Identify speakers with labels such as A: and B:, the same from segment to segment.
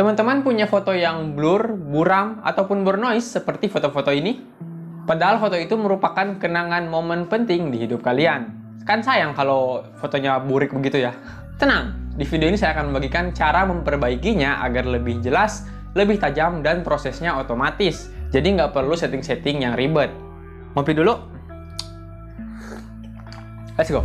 A: Teman-teman punya foto yang blur, buram, ataupun bernoise seperti foto-foto ini? Padahal foto itu merupakan kenangan momen penting di hidup kalian. Kan sayang kalau fotonya burik begitu ya. Tenang, di video ini saya akan membagikan cara memperbaikinya agar lebih jelas, lebih tajam, dan prosesnya otomatis. Jadi nggak perlu setting-setting yang ribet. Ngopi dulu. Let's go.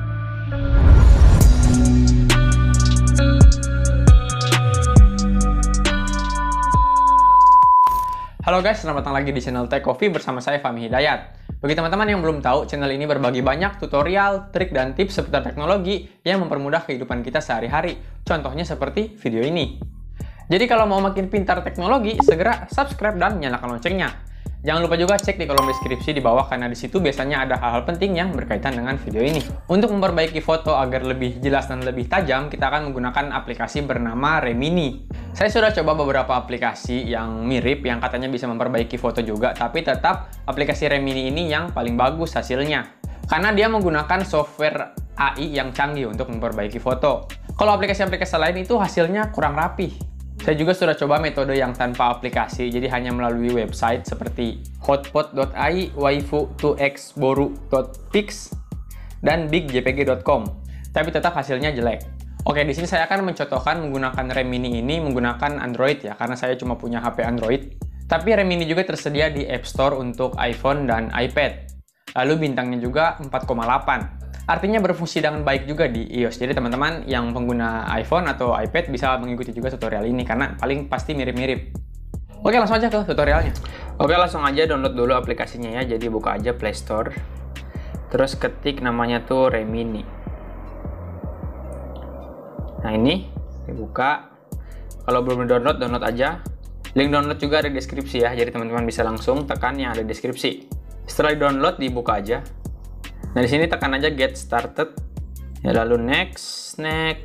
A: Halo guys, selamat datang lagi di channel Tech Coffee bersama saya Fahmi Hidayat. Bagi teman-teman yang belum tahu, channel ini berbagi banyak tutorial, trik, dan tips seputar teknologi yang mempermudah kehidupan kita sehari-hari. Contohnya seperti video ini. Jadi kalau mau makin pintar teknologi, segera subscribe dan nyalakan loncengnya. Jangan lupa juga cek di kolom deskripsi di bawah karena di situ biasanya ada hal-hal penting yang berkaitan dengan video ini. Untuk memperbaiki foto agar lebih jelas dan lebih tajam, kita akan menggunakan aplikasi bernama Remini. Saya sudah coba beberapa aplikasi yang mirip yang katanya bisa memperbaiki foto juga, tapi tetap aplikasi Remini ini yang paling bagus hasilnya. Karena dia menggunakan software AI yang canggih untuk memperbaiki foto. Kalau aplikasi-aplikasi lain itu hasilnya kurang rapih. Saya juga sudah coba metode yang tanpa aplikasi, jadi hanya melalui website seperti hotpot.ai, waifu2xboru.pix, dan bigjpg.com. Tapi tetap hasilnya jelek. Oke, di sini saya akan mencontohkan menggunakan Remini ini menggunakan Android ya, karena saya cuma punya HP Android. Tapi Remini juga tersedia di App Store untuk iPhone dan iPad. Lalu bintangnya juga 4,8. Artinya berfungsi dengan baik juga di iOS. Jadi teman-teman yang pengguna iPhone atau iPad bisa mengikuti juga tutorial ini karena paling pasti mirip-mirip. Oke, langsung aja ke tutorialnya. Oke, langsung aja download dulu aplikasinya ya. Jadi buka aja Play Store. Terus ketik namanya tuh Remini. Nah, ini dibuka. Kalau belum download, download aja. Link download juga ada di deskripsi ya. Jadi teman-teman bisa langsung tekan yang ada di deskripsi. Setelah di-download, dibuka aja. Nah, di sini tekan aja get started. Ya, lalu next.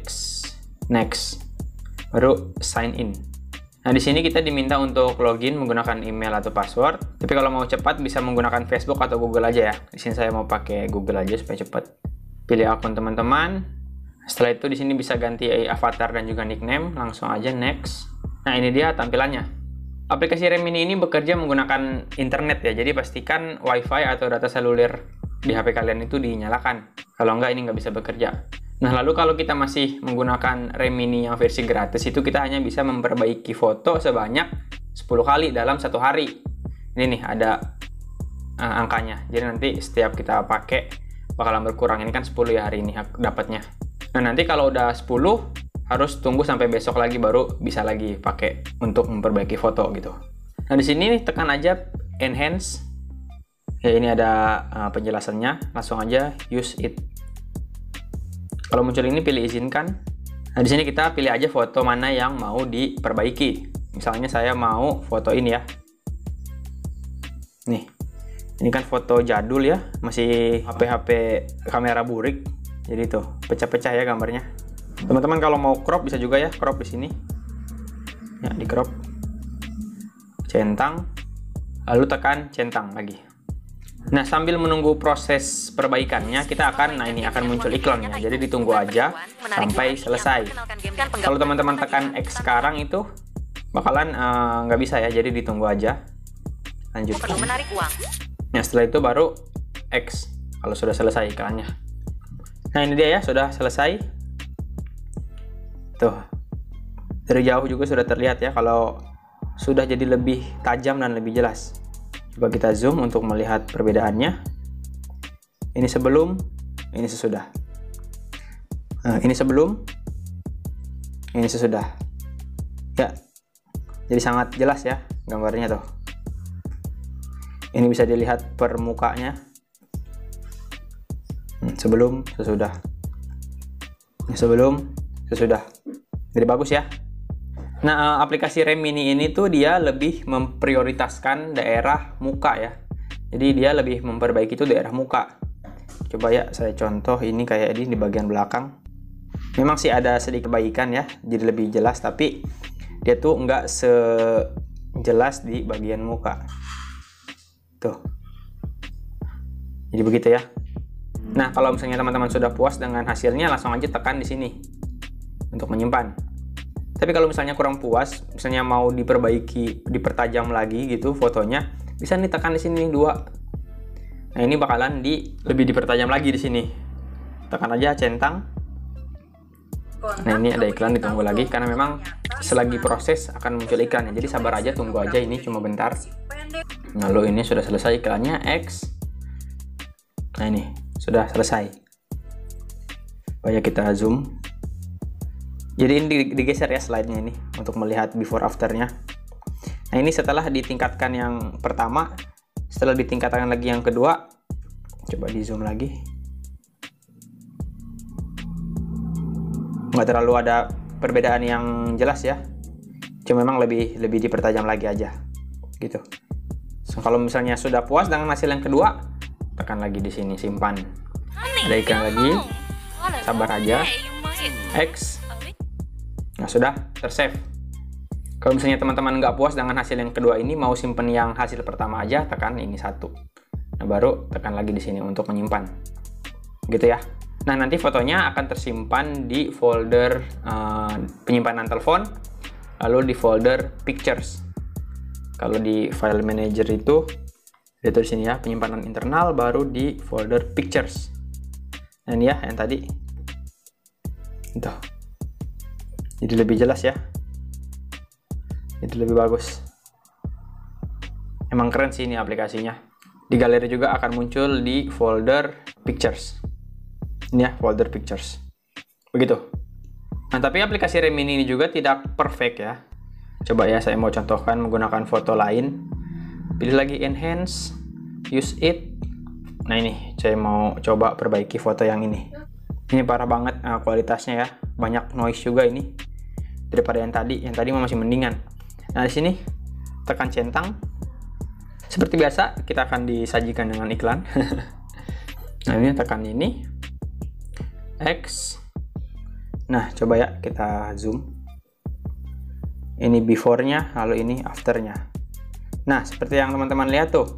A: Baru sign in. Nah, di sini kita diminta untuk login menggunakan email atau password. Tapi kalau mau cepat bisa menggunakan Facebook atau Google aja ya. Di sini saya mau pakai Google aja supaya cepat. Pilih akun teman-teman. Setelah itu di sini bisa ganti avatar dan juga nickname. Langsung aja next. Nah, ini dia tampilannya. Aplikasi Remini ini bekerja menggunakan internet ya. Jadi pastikan WiFi atau data seluler di HP kalian itu dinyalakan. Kalau enggak, ini nggak bisa bekerja. Nah, lalu kalau kita masih menggunakan Remini yang versi gratis, itu kita hanya bisa memperbaiki foto sebanyak 10 kali dalam satu hari. Ini nih, ada angkanya. Jadi nanti setiap kita pakai, bakalan berkurang. Ini kan 10 ya hari ini dapatnya. Nah, nanti kalau udah 10, harus tunggu sampai besok lagi baru bisa lagi pakai untuk memperbaiki foto gitu. Nah, di sini tekan aja Enhance. Ya, ini ada penjelasannya. Langsung aja use it. Kalau muncul ini pilih izinkan. Nah, di sini kita pilih aja foto mana yang mau diperbaiki. Misalnya saya mau foto ini ya. Nih. Ini kan foto jadul ya, masih HP kamera burik. Jadi tuh, pecah-pecah ya gambarnya. Teman-teman kalau mau crop bisa juga ya, crop di sini. Ya, di crop. Centang. Lalu tekan centang lagi. Nah, sambil menunggu proses perbaikannya, kita akan, ini akan muncul iklannya. Jadi ditunggu aja sampai selesai. Kalau teman-teman tekan X sekarang itu bakalan nggak bisa ya. Jadi ditunggu aja. Lanjutkan. Nah, setelah itu baru X kalau sudah selesai iklannya. Nah, ini dia ya, sudah selesai. Tuh, dari jauh juga sudah terlihat ya kalau sudah jadi lebih tajam dan lebih jelas. Coba kita zoom untuk melihat perbedaannya. Ini sebelum, ini sesudah. Nah, ini sebelum, ini sesudah. Ya, jadi sangat jelas ya gambarnya tuh. Ini bisa dilihat per mukanya. Sebelum, sesudah. Ini sebelum, sesudah. Jadi bagus ya. Nah, aplikasi Remini ini tuh dia lebih memprioritaskan daerah muka ya. Jadi dia lebih memperbaiki itu daerah muka. Coba ya saya contoh ini kayak ini di bagian belakang. Memang sih ada sedikit perbaikan ya, jadi lebih jelas, tapi dia tuh nggak sejelas di bagian muka. Tuh. Jadi begitu ya. Nah, kalau misalnya teman-teman sudah puas dengan hasilnya, langsung aja tekan di sini untuk menyimpan. Tapi kalau misalnya kurang puas, misalnya mau diperbaiki, dipertajam lagi gitu fotonya, bisa nih tekan di sini 2. Nah, ini bakalan lebih dipertajam lagi di sini. Tekan aja centang. Nah, ini ada iklan, ditunggu lagi karena memang selagi proses akan muncul iklannya. Jadi sabar aja, tunggu aja, ini cuma bentar. Lalu ini sudah selesai iklannya, X. Nah, ini sudah selesai. Coba kita zoom. Jadi ini digeser ya slide-nya ini untuk melihat before after-nya. Nah, ini setelah ditingkatkan yang pertama, setelah ditingkatkan lagi yang kedua, coba di zoom lagi. Nggak terlalu ada perbedaan yang jelas ya, cuma memang lebih dipertajam lagi aja gitu. So, kalau misalnya sudah puas dengan hasil yang kedua, tekan lagi di sini simpan. Ada iklan lagi, sabar aja, X. Nah, sudah tersave. Kalau misalnya teman-teman nggak puas dengan hasil yang kedua ini, mau simpen yang hasil pertama aja, tekan ini 1. Nah, baru tekan lagi di sini untuk menyimpan gitu ya. Nah, nanti fotonya akan tersimpan di folder penyimpanan telepon, lalu di folder pictures. Kalau di file manager itu di sini ya, penyimpanan internal, baru di folder pictures. Nah, ini ya yang tadi. Itu. Jadi lebih jelas ya. Jadi lebih bagus. Emang keren sih ini aplikasinya. Di galeri juga akan muncul di folder pictures. Ini ya, folder pictures. Begitu. Nah, tapi aplikasi Remini ini juga tidak perfect ya. Coba ya, saya mau contohkan menggunakan foto lain. Pilih lagi enhance, use it. Nah, ini saya mau coba perbaiki foto yang ini. Ini parah banget kualitasnya ya. Banyak noise juga ini daripada yang tadi. Yang tadi masih mendingan. Nah, di sini tekan centang. Seperti biasa, kita akan disajikan dengan iklan. Nah, ini tekan ini. X. Nah, coba ya kita zoom. Ini before-nya, lalu ini after-nya. Nah, seperti yang teman-teman lihat tuh,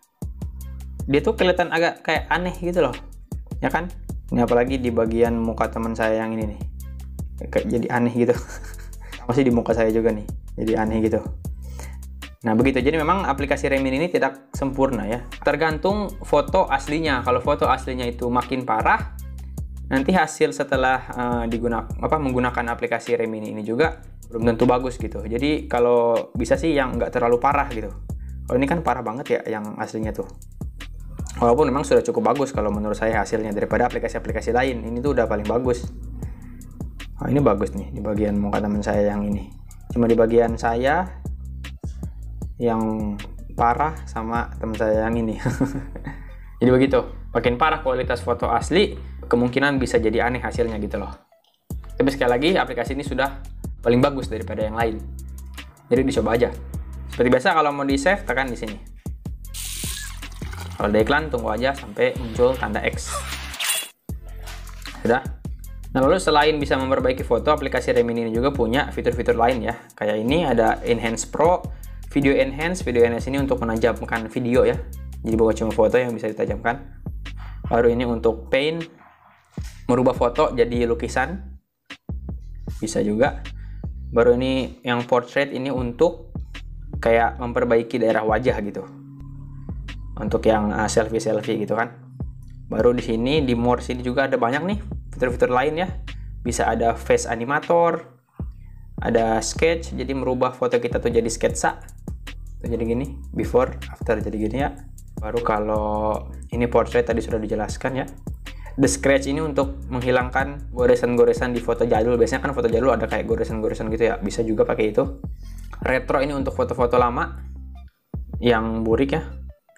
A: dia tuh kelihatan agak kayak aneh gitu loh, ya kan? Ini apalagi di bagian muka teman saya yang ini nih, kayak jadi aneh gitu. Masih di muka saya juga nih, jadi aneh gitu. Nah, begitu. Jadi memang aplikasi Remini ini tidak sempurna ya. Tergantung foto aslinya. Kalau foto aslinya itu makin parah, nanti hasil setelah menggunakan aplikasi Remini ini juga belum tentu bagus gitu. Jadi kalau bisa sih yang nggak terlalu parah gitu. Kalau ini kan parah banget ya yang aslinya tuh. Walaupun memang sudah cukup bagus kalau menurut saya hasilnya daripada aplikasi-aplikasi lain. Ini tuh udah paling bagus. Oh, ini bagus nih di bagian muka teman saya yang ini. Cuma di bagian saya yang parah sama teman saya yang ini. Jadi begitu. Makin parah kualitas foto asli, kemungkinan bisa jadi aneh hasilnya gitu loh. Tapi sekali lagi, aplikasi ini sudah paling bagus daripada yang lain. Jadi dicoba aja. Seperti biasa, kalau mau di save, tekan di sini. Kalau ada iklan, tunggu aja sampai muncul tanda X. Sudah. Nah, lalu selain bisa memperbaiki foto, aplikasi Remini ini juga punya fitur-fitur lain ya. Kayak ini ada Enhance Pro, Video Enhance. Video Enhance ini untuk menajamkan video ya. Jadi bukan cuma foto yang bisa ditajamkan. Baru ini untuk Paint, merubah foto jadi lukisan. Bisa juga. Baru ini yang portrait ini untuk kayak memperbaiki daerah wajah gitu. Untuk yang selfie-selfie gitu kan. Baru di sini di more sini juga ada banyak nih fitur-fitur lain ya. Bisa ada face animator, ada sketch, jadi merubah foto kita tuh jadi sketsa. Tuh jadi gini, before, after jadi gini ya. Baru kalau ini portrait tadi sudah dijelaskan ya. The scratch ini untuk menghilangkan goresan-goresan di foto jadul. Biasanya kan foto jadul ada kayak goresan-goresan gitu ya. Bisa juga pakai itu. Retro ini untuk foto-foto lama yang burik ya.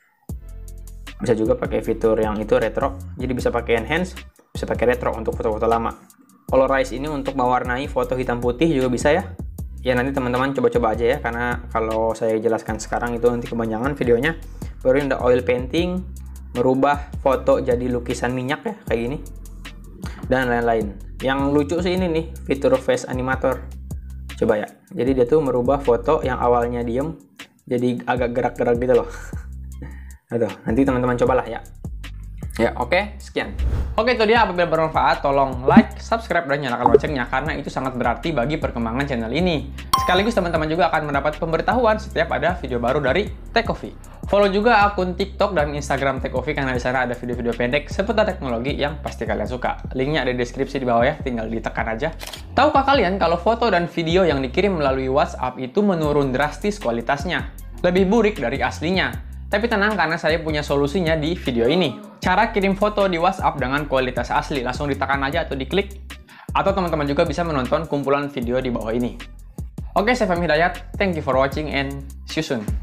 A: Bisa juga pakai fitur yang itu retro. Jadi bisa pakai enhance, bisa pakai retro untuk foto-foto lama. Colorize ini untuk mewarnai foto hitam putih juga bisa ya. Ya nanti teman-teman coba-coba aja ya, karena kalau saya jelaskan sekarang itu nanti kepanjangan videonya. Baru ini ada oil painting, merubah foto jadi lukisan minyak ya, kayak gini. Dan lain-lain. Yang lucu sih ini nih, fitur face animator. Coba ya. Jadi dia tuh merubah foto yang awalnya diem, jadi agak gerak-gerak gitu loh. Aduh, nanti teman-teman cobalah ya. Ya, oke, sekian. Oke, itu dia. Apabila bermanfaat, tolong like, subscribe, dan nyalakan loncengnya karena itu sangat berarti bagi perkembangan channel ini. Sekaligus teman-teman juga akan mendapat pemberitahuan setiap ada video baru dari Tech Coffee. Follow juga akun TikTok dan Instagram Tech Coffee karena di sana ada video-video pendek seputar teknologi yang pasti kalian suka. Linknya ada di deskripsi di bawah ya, tinggal ditekan aja. Tahukah kalian kalau foto dan video yang dikirim melalui WhatsApp itu menurun drastis kualitasnya? Lebih burik dari aslinya. Tapi tenang karena saya punya solusinya di video ini. Cara kirim foto di WhatsApp dengan kualitas asli, langsung ditekan aja atau diklik. Atau teman-teman juga bisa menonton kumpulan video di bawah ini. Oke, saya Fahmi Hidayat. Thank you for watching and see you soon.